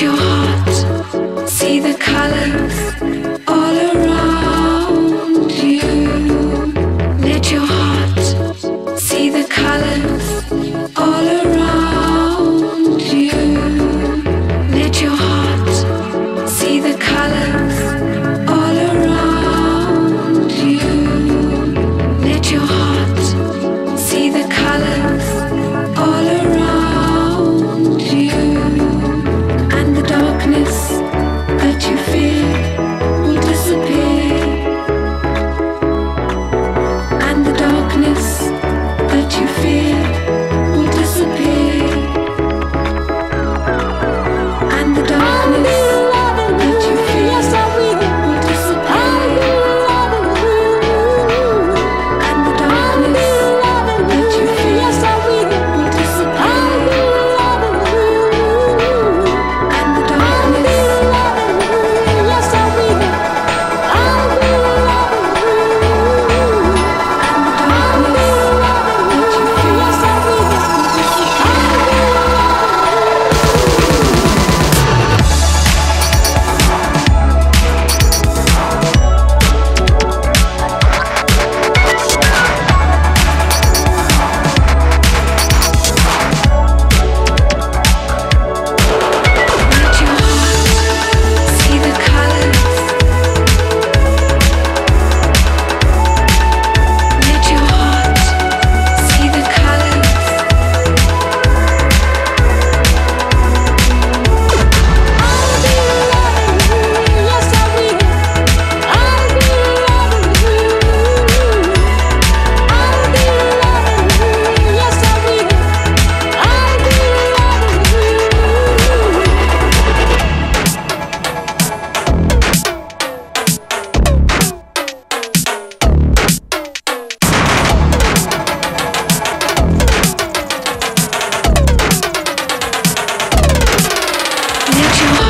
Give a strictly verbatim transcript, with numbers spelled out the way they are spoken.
your heart see the colors all around you. Let your heart see the colors all around you. Let your heart see the colors all around you. Let your heart see the colors all around you. And the darkness that you fear will disappear. And the darkness that you fear will disappear. And the darkness that you fear will disappear. And the darkness that you fear will disappear. And the let your